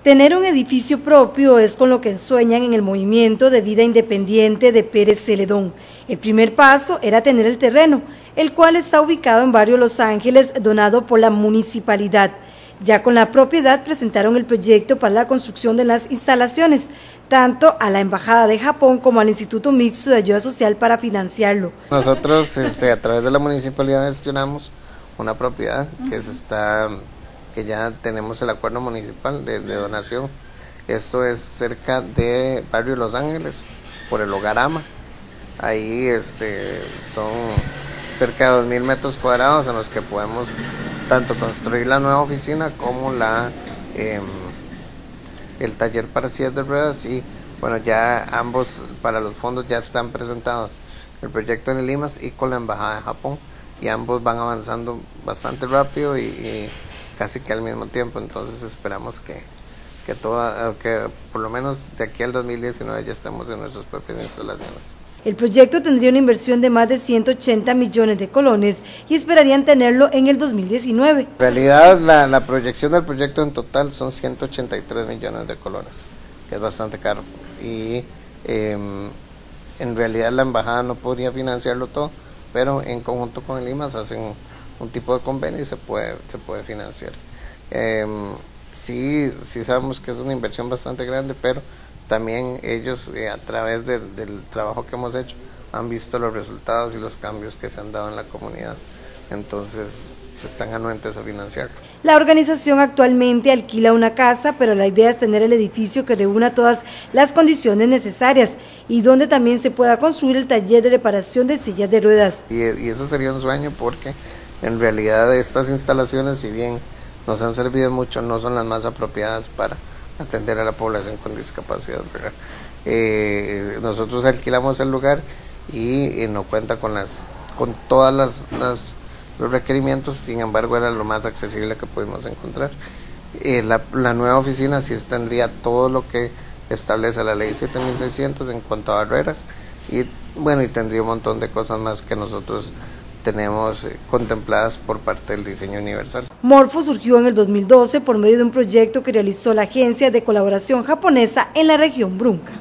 Tener un edificio propio es con lo que sueñan en el movimiento de vida independiente de Pérez Celedón. El primer paso era tener el terreno, el cual está ubicado en barrio Los Ángeles, donado por la municipalidad. Ya con la propiedad presentaron el proyecto para la construcción de las instalaciones, tanto a la Embajada de Japón como al Instituto Mixto de Ayuda Social para financiarlo. Nosotros a través de la municipalidad gestionamos una propiedad que ya tenemos el acuerdo municipal de donación. Esto es cerca de barrio Los Ángeles, por el Hogar AMA. Ahí son cerca de 2.000 metros cuadrados en los que podemos tanto construir la nueva oficina como el taller para sillas de ruedas, y bueno, ya ambos para los fondos ya están presentados, el proyecto en el IMAS y con la Embajada de Japón, y ambos van avanzando bastante rápido y casi que al mismo tiempo. Entonces esperamos que por lo menos de aquí al 2019 ya estemos en nuestras propias instalaciones. El proyecto tendría una inversión de más de 180 millones de colones y esperarían tenerlo en el 2019. En realidad la proyección del proyecto en total son 183 millones de colones, que es bastante caro, y en realidad la embajada no podría financiarlo todo, pero en conjunto con el IMAS hacen un tipo de convenio y se puede financiar. Sí sabemos que es una inversión bastante grande, pero también ellos a través del trabajo que hemos hecho han visto los resultados y los cambios que se han dado en la comunidad, entonces están anuentes a financiarlo. La organización actualmente alquila una casa, pero la idea es tener el edificio que reúna todas las condiciones necesarias y donde también se pueda construir el taller de reparación de sillas de ruedas. Y eso sería un sueño, porque en realidad estas instalaciones, si bien nos han servido mucho, no son las más apropiadas para atender a la población con discapacidad, ¿verdad? Nosotros alquilamos el lugar y no cuenta con todas los requerimientos, sin embargo era lo más accesible que pudimos encontrar. La nueva oficina sí tendría todo lo que establece la ley 7600 en cuanto a barreras, y bueno, y tendría un montón de cosas más que nosotros tenemos contempladas por parte del diseño universal. Morfo surgió en el 2012 por medio de un proyecto que realizó la Agencia de Colaboración Japonesa en la región Brunca.